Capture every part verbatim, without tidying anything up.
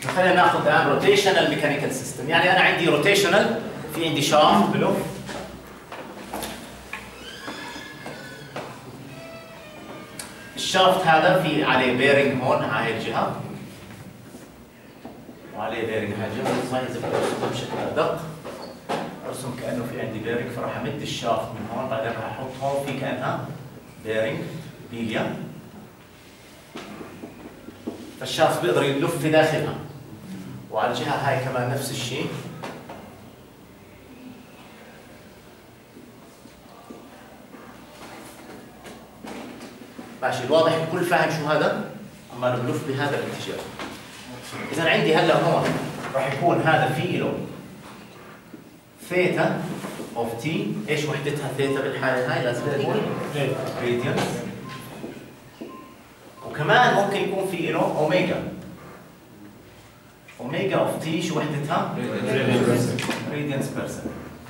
خلينا ناخذ الان روتيشنال ميكانيكال سيستم. يعني انا عندي روتيشنال، في عندي شافت بلف، الشافت هذا في عليه بيرنج هون على هاي الجهه، وعليه بيرنج على الجهه. صحيح اذا بدي ارسمها بشكل ادق، ارسم كانه في عندي بيرنج، فراح امد الشافت من هون، بعدين راح احط هون في كانها بيرنج بيليا، فالشافت بيقدر يلف في داخلها. وعلى الجهه هاي كمان نفس الشيء. ماشي، الواضح الكل فاهم شو هذا؟ اما بلف بهذا الاتجاه. اذا عندي هلا هون راح يكون هذا في له ثيتا اوف تي، ايش وحدتها ثيتا بالحاله هاي؟ لازم تكون راديانس. وكمان ممكن يكون في له اوميجا، اوميجا اوف تي شو وحدتها؟ راديانس بير سكند.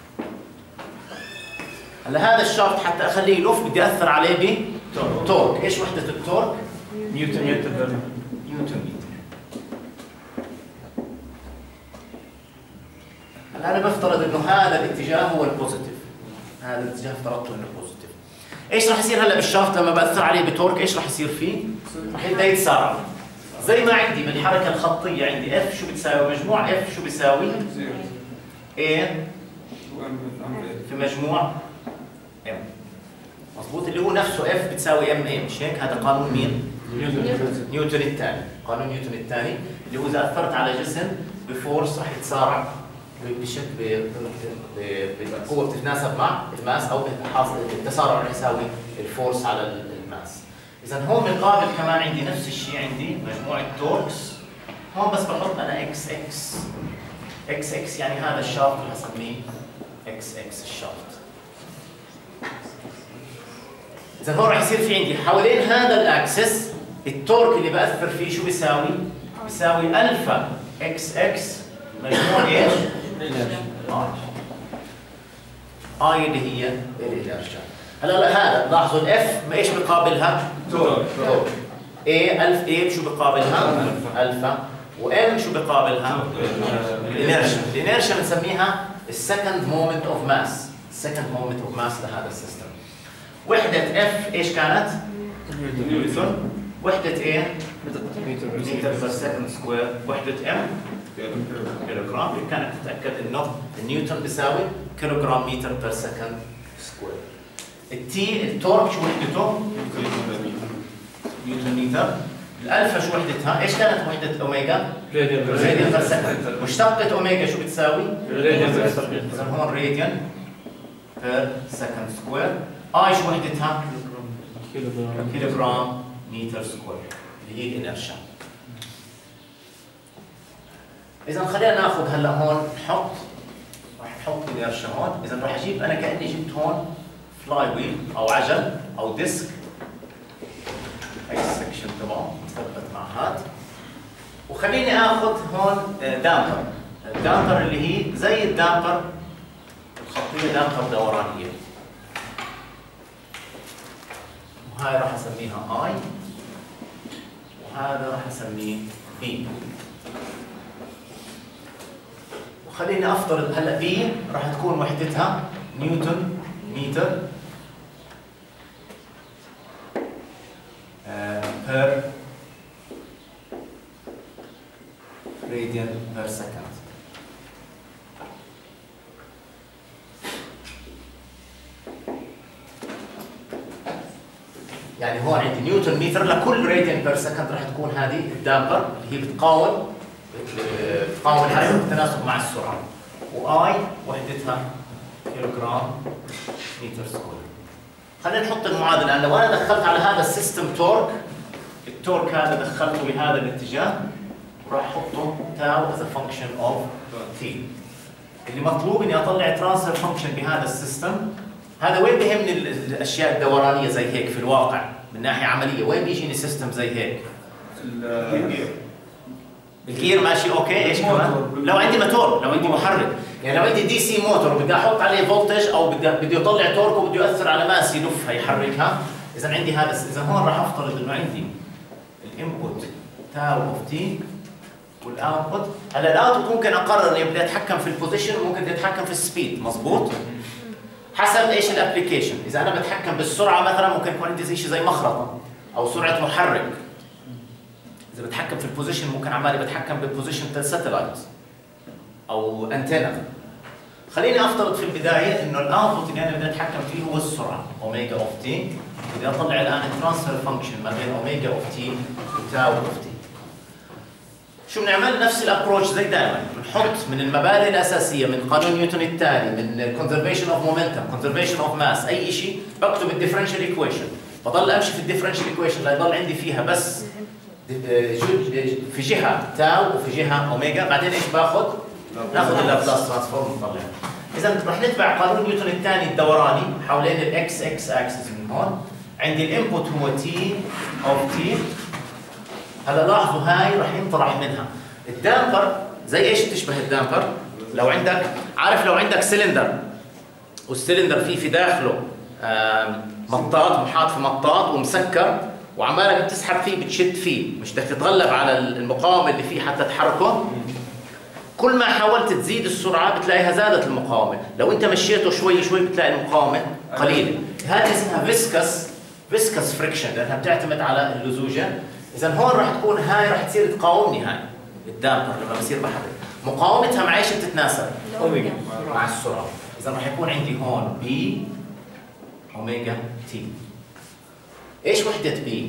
هلا هذا الشافت حتى اخليه يلف بدي اثر عليه بتورك، ايش وحده التورك؟ نيوتن نيوتن نيوتن متر. هلا انا بفترض انه هذا الاتجاه هو البوزيتيف، هذا الاتجاه افترضته انه بوزيتيف. ايش راح يصير هلا بالشافت لما باثر عليه بتورك؟ ايش راح يصير فيه؟ راح يبدا يتسارع. زي ما عندي بالحركه الخطيه عندي اف شو بتساوي؟ مجموع اف شو بيساوي؟ A في مجموع ام. مضبوط، اللي هو نفسه اف بتساوي ام اي، مش هيك؟ هذا قانون مين؟ نيوتن. نيوتن الثاني، قانون نيوتن الثاني، اللي هو اذا اثرت على جسم بفورس راح يتسارع بشكل بقوه بتتناسب مع الماس، او التسارع راح يساوي الفورس على الماس. اذا هون بالقابل كمان عندي نفس الشيء، عندي مجموعه توركس هون، بس بحط انا اكس اكس اكس اكس، يعني هذا الشافت راح اسميه اكس اكس الشافت. إذا هون راح يصير في عندي حوالين هذا الاكسس التورك اللي بأثر فيه شو بيساوي؟ بيساوي الفا اكس اكس مجموع ايش؟ اي. اي اللي هي الانرشيا. هلا هذا لاحظوا الاف ايش بقابلها؟ تورك. تورك. اي الف اي شو بقابلها؟ الفا. وام شو بقابلها؟ الانرشيا. الانرشيا بنسميها السكند مومنت اوف ماس، السكند مومنت اوف ماس لهذا السيستم. وحدة اف ايش كانت؟ نيوتن. وحدة ايه؟ متر بير سكند سكوير. وحدة ام كيلوغرام. بإمكانك تتأكد انه النيوتن بيساوي كيلوغرام متر بير سكند سكوير. التي التورك شو وحدته؟ نيوتن متر. الالفا شو وحدتها؟ ايش كانت وحدة اوميجا؟ راديان بير سكند. مشتقة اوميجا شو بتساوي؟ راديان بير سكند. اذا هون راديان بير سكند سكوير. اي شو وحدتها؟ كيلوغرام كيلوغرام متر سكوير اللي هي الانرشيا. اذا خلينا ناخذ هلا هون نحط، راح نحط الانرشيا هون. اذا راح اجيب انا كاني جبت هون فلاي ويل او عجل او ديسك، هي السكشن تبعه مثبت مع هاد، وخليني اخذ هون دامبر. الدامبر اللي هي زي الدامبر الخطيه، دامبر دورانيه، وهاي راح اسميها اي، وهذا راح اسميه بي. وخليني افترض هلا بي راح تكون وحدتها نيوتن متر بير راديان بير سكند. يعني هون عندي نيوتن متر لكل راديان بير سكند راح تكون هذه الدامبر اللي هي بتقاوم بتقاوم الحركه بالتناسب مع السرعه. واي وحدتها كيلوغرام متر سكوير. خلينا نحط المعادله الان. لو انا دخلت على هذا السيستم تورك، التورك هذا دخلته بهذا الاتجاه وراح احطه تاو as a function of t. اللي مطلوب اني اطلع ترانسفير فانكشن بهذا السيستم. هذا وين بيهمني الاشياء الدورانيه زي هيك في الواقع من ناحيه عمليه؟ وين بيجيني سيستم زي هيك؟ الجير. الجير ماشي اوكي. ايش كمان؟ لو عندي موتور، لو عندي محرك، يعني لو عندي دي سي موتور وبدي احط عليه فولتج او بدي بدي اطلع تورك وبده ياثر على ماس يلفها يحركها، اذا عندي هذا. اذا هون راح افترض انه عندي الانبوت تاو اوف تي والاوتبوت. هلا الاوتبوت ممكن اقرر اني بدي اتحكم في البوزيشن وممكن بدي اتحكم في السبيد، مظبوط؟ حسب ايش الابلكيشن. اذا انا بتحكم بالسرعه مثلا ممكن يكون عندي شيء زي مخرطه او سرعه محرك. اذا بتحكم في البوزيشن ممكن عمالي بتحكم بالبوزيشن تاع الساتلايت او انتنا. خليني افترض في البدايه انه الاوتبوت اللي انا بدي اتحكم فيه هو السرعه اوميجا اوف تي. بدي اطلع الان الترانسفير فانكشن ما بين اوميجا اوف تي وتاو اوف تي. شو بنعمل؟ نفس الابروتش زي دائما، بنحط من المبادئ الاساسيه من قانون نيوتن الثاني، من كونزرفيشن اوف مومنتم، كونزرفيشن اوف ماس، اي شيء بكتب الديفرنشال ايكويشن، بضل امشي في الديفرنشال ايكويشن ليضل عندي فيها بس في جهه تاو وفي جهه اوميجا. بعدين ايش باخذ؟ ناخذ اللابلاس ترانسفورم ونطلع. اذا رح نتبع قانون نيوتن الثاني الدوراني حوالين الاكس اكس اكسس. من هون عندي الانبوت هو تي اوف تي. هلا لاحظوا هاي رح ينطرح منها الدامبر. زي ايش بتشبه الدامبر؟ لو عندك، عارف لو عندك سلندر والسلندر فيه في داخله مطاط محاط في مطاط ومسكر وعمالك بتسحب فيه بتشد فيه، مش بدك تتغلب على المقاومه اللي فيه حتى تحركه. كل ما حاولت تزيد السرعه بتلاقيها زادت المقاومه، لو انت مشيته شوي شوي بتلاقي المقاومه قليله. هذه اسمها فيسكس فيسكس فريكشن لانها بتعتمد على اللزوجه. اذا هون راح تكون هاي راح تصير تقاومني، هاي الدامبر لما بصير بحرك مقاومتها مع ايش بتتناسب؟ اوميجا مع السرعه. اذا راح يكون عندي هون بي اوميجا تي. ايش وحده بي؟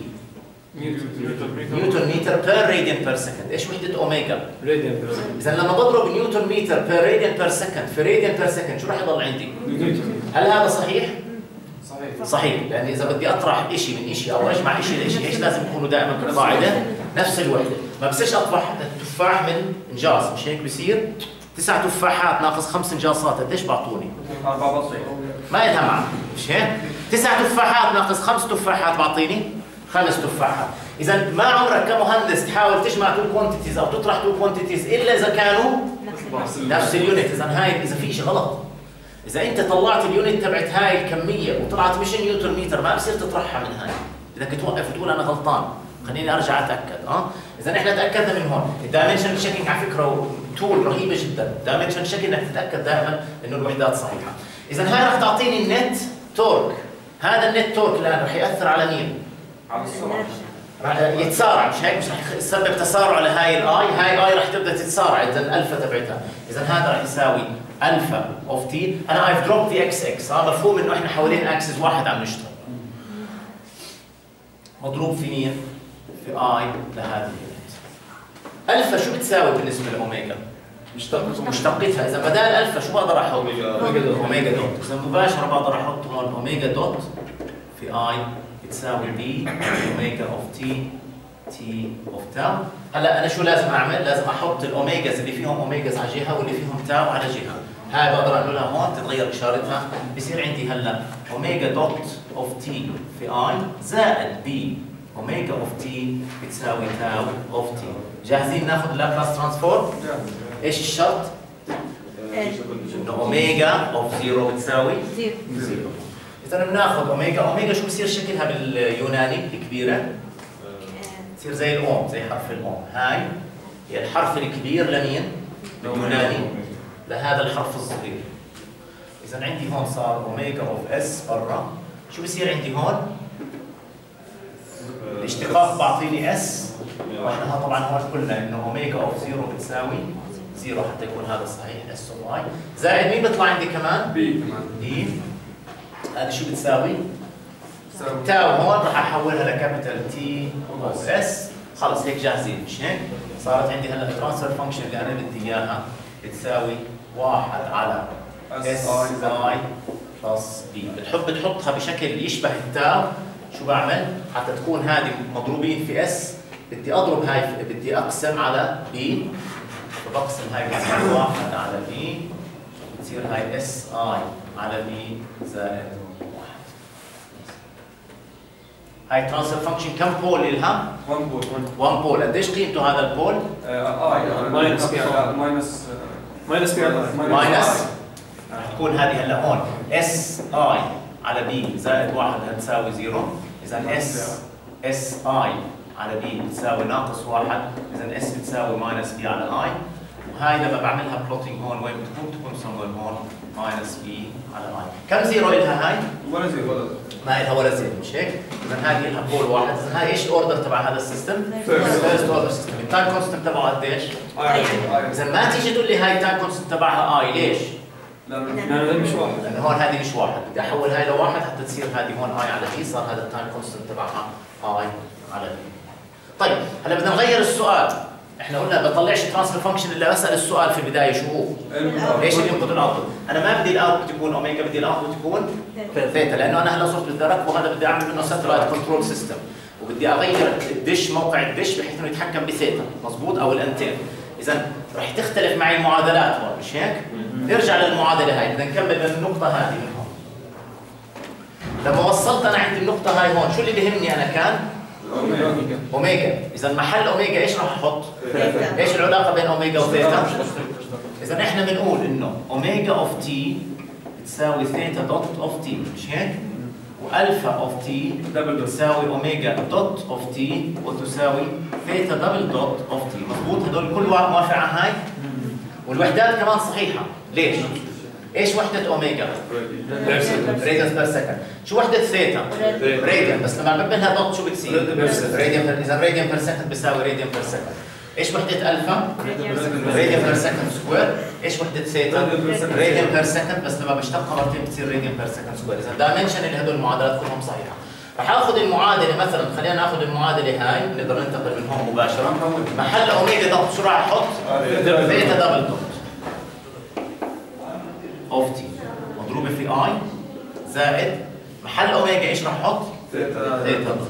نيوتن متر بير راديان بير سكند. ايش وحده اوميجا؟ راديان بير سكند. اذا لما بضرب نيوتن متر بير راديان بير سكند في راديان بير سكند شو راح يضل عندي؟ هل هذا صحيح؟ صحيح صحيح، لان اذا بدي اطرح شيء من شيء او اجمع شيء لشيء ايش لازم يكونوا دائما بالقاعده نفس الوحده. ما بصيرش اطرح تفاح من انجاص، مش هيك بصير؟ تسع تفاحات ناقص خمس انجاصات قديش بعطوني؟ ما لها معنى، مش هيك؟ تسع تفاحات ناقص خمس تفاحات بعطيني خمس تفاحات. اذا ما عمرك كمهندس تحاول تجمع تو كوانتيتيز او تطرح تو كوانتيتيز الا اذا كانوا نفس اليونت. اذا هاي اذا في شيء غلط، اذا انت طلعت اليونت تبعت هاي الكميه وطلعت مش نيوتن متر ما بصير تطرحها من هاي، بدك توقف وتقول انا غلطان خليني ارجع اتاكد. اه اذا احنا تاكدنا من هون. الدايمنشن شيكينج على فكره تول رهيبه جدا. الدايمنشن شيكينج انك تتاكد دائما انه الوحدات صحيحه. اذا هاي راح تعطيني النت تورك. هذا النت تورك الان راح ياثر على مين؟ على السرعه. راح يتسارع، مش هيك؟ مش راح يسبب تسارع لهاي الاي. هاي اي راح تبدا تتسارع اذا الالفا تبعتها. اذا هذا راح يساوي الفا اوف تي. انا ايف دروب ذا اكس اكس. هذا مفهوم انه احنا حوالين اكسس واحد عم نشتغل. مضروب في مين؟ في اي لهذه اليونت. الفا شو بتساوي بالنسبه لاوميجا؟ مشتقتها. مشتقتها. اذا بدال الفا شو بقدر احط؟ اوميجا دوت. اذا مباشره بقدر احط هون اوميجا دوت في اي بتساوي بي اوميجا اوف تي تي اوف تاو. هلا انا شو لازم اعمل؟ لازم احط الاوميجاز اللي فيهم اوميجاز على جهه واللي فيهم تاو على جهه. هاي بقدر اعملها هون تتغير اشارتها، بصير عندي هلا اوميجا دوت اوف تي في اي زائد بي اوميجا اوف تي بتساوي تاو اوف تي. جاهزين ناخذ اللابلاس ترانسفورم؟ ايش الشرط؟ انه اوميجا اوف زيرو بتساوي زيرو. اذا بناخذ اوميجا. اوميجا شو بصير شكلها باليوناني الكبيره؟ بتصير زي الاوم، زي حرف الاوم. هاي هي الحرف الكبير لمين؟ باليوناني لهذا الحرف الصغير. اذا عندي هون صار اوميجا اوف اس برا. شو بصير عندي هون؟ الاشتقاق بعطيني اس، واحنا طبعا هون قلنا انه اوميجا اوف زيرو بتساوي زيرو حتى يكون هذا صحيح اس اوف واي. زائد مين بيطلع عندي كمان؟ بي كمان. بي هذا شو بتساوي؟ تاو. هون راح احولها لكابيتال تي اوف اس. خلص هيك جاهزين، مش هيك؟ صارت عندي هلا الترانسفير فانكشن اللي انا بدي اياها بتساوي واحد على اس اي بلس بي. بتحب تحطها بشكل يشبه التاو. شو بعمل؟ حتى تكون هذه مضروبين في اس بدي اضرب هاي، بدي اقسم على بي، فبقسم هاي بتصير واحد على بي، بتصير هاي اس اي على بي زائد واحد. هاي ترانسفير فانكشن كم بول لها؟ واحد بول. واحد بول. قديش قيمته هذا البول؟ اي ماينس ماينس ماينس ماينس رح تكون هذه هلا هون اس اي على بي زائد واحد هتساوي زيرو. اذا اس اس اي على بي بتساوي ناقص واحد، اذا اس بتساوي ماينس بي على اي، وهاي لما بعملها بلوتنج هون وين بتكون؟ بتكون سموير هون ماينس بي على اي. كم زيرو إلها هاي؟ ولا زيرو ولا ما إلها ولا زيرو، مش هيك؟ اذا هاي إلها بول واحد، اذا هاي ايش الاوردر تبع هذا السيستم؟ فيرست اوردر سيستم، التايم كونستنت تبعه قديش؟ اذا ما تيجي تقول لي هاي التايم كونستنت تبعها اي، ليش؟ لانه مش واحد، لانه هون هذه مش واحد، بدي احول هاي لواحد حتى تصير هذه هون اي على بي، صار هذا التايم كونستنت تبعها اي على بي. طيب هلا بدنا نغير السؤال، احنا قلنا ما بطلعش ترانسفير فانكشن الا بسال السؤال في البدايه شو هو؟ ليش الانبوت والاوتبوت؟ انا ما بدي الاوتبوت يكون اوميجا، بدي الاوتبوت يكون ثيتا، لانه انا هلا صرت بدي اركب وهذا بدي اعمل منه ساتلايت كنترول سيستم، وبدي اغير الدش موقع الدش بحيث انه يتحكم بثيتا، مضبوط؟ او الانتين. اذا رح تختلف معي المعادلات هون، مش هيك؟ نرجع للمعادله هاي، بدنا نكمل من النقطه هذه من هون. لما وصلت انا عند النقطه هاي هون، شو اللي بيهمني انا كان؟ اوميجا. اوميجا، اذا محل اوميجا ايش راح احط؟ ثيتا. ايش العلاقه بين اوميجا وثيتا؟ اذا احنا بنقول انه اوميجا اوف تي بتساوي ثيتا دوت اوف تي، مش هيك؟ والفا اوف تي بتساوي اوميجا دوت اوف تي وتساوي ثيتا دبل دوت اوف تي، مضبوط؟ هدول كل واحد موافق على هاي؟ والوحدات كمان صحيحه، ليش؟ ايش وحدة اوميجا؟ راديانز بير سكند. شو وحدة ثيتا؟ راديان، بس لما بعمل لها دوت شو بتصير؟ راديان. اذا راديان بير سكند بيساوي راديان بير سكند. ايش وحدة الفا؟ راديان بير سكند سكوير. ايش وحدة ثيتا؟ راديان بير سكند، بس لما بشتقها مرتين بتصير راديان بير سكند سكوير. اذا دايمنشن اللي هدول المعادلات كلهم صحيحه. رح اخذ المعادله مثلا، خلينا ناخذ المعادله هاي، نقدر ننتقل من هون مباشره. محل اوميجا دوت شو راح احط؟ ثيتا دبل دوت اوف تي مضروبه في اي زائد محل اوميجا ايش راح احط؟ ثيتا دوت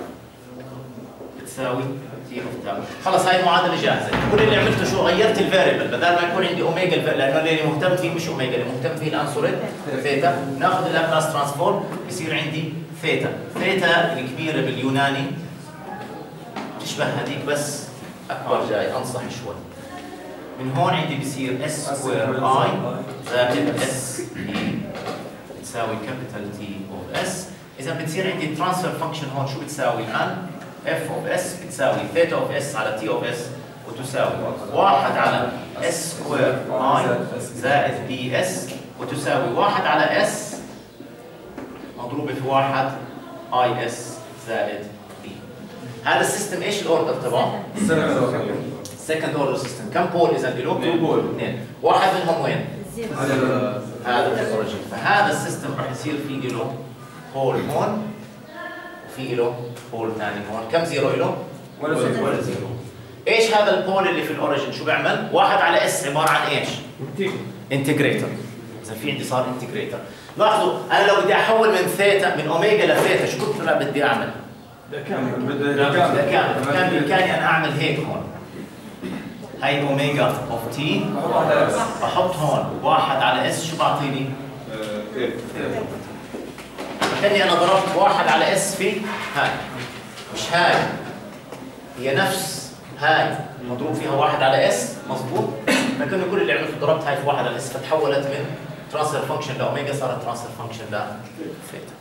بتساوي تي اوف تاو. خلص هاي المعادله جاهزه، كل اللي عملته شو؟ غيرت الفاريبل، بدل ما يكون عندي اوميجا، لانه اللي مهتم فيه مش اوميجا، اللي مهتم فيه الان صورت ثيتا، ناخذ اللابلاس ترانسفورم بصير عندي ثيتا. ثيتا الكبيره باليوناني تشبه هذيك بس اكبر جاي انصح شوي. من هون عندي بصير اس سكوير اي زائد اس اي بتساوي كابيتال تي اوف اس. اذا بتصير عندي الترانسفير فانكشن هون شو بتساوي الان؟ اف اوف اس بتساوي ثيتا اوف اس على تي اوف اس وتساوي واحد على اس سكوير اي زائد بي اس وتساوي واحد على اس مضروبه في واحد اي اس زائد بي. هذا السيستم ايش الاوردر تبعه؟ سكند اوردر سيستم. كم بول اذا له؟ اثنين بول. اثنين، واحد منهم وين؟ هذا الاوريجن. فهذا السيستم راح يصير فيه له بول هون وفي له بول ثاني هون. كم زيرو له؟ ولا زيرو. ولا زيرو. ايش هذا البول اللي في الاوريجن شو بيعمل؟ واحد على اس عباره عن ايش؟ انتجريتر. اذا في عندي صار انتجريتر. لاحظوا انا لو بدي احول من ثيتا من اوميجا لثيتا شو كنت بدي اعمل؟ ده كامل. ده كامل. كان بامكاني انا اعمل هيك هون. هاي اوميجا اوف تي بحط هون واحد على اس شو بعطيني؟ كأني انا ضربت واحد على اس في هاي، مش هاي، هي نفس هاي مضروب فيها واحد على اس، مضبوط؟ لكن كل اللي عملته ضربت هاي في واحد على اس فتحولت من ترانسفير فانكشن لاوميجا صارت ترانسفير فانكشن لثيتا.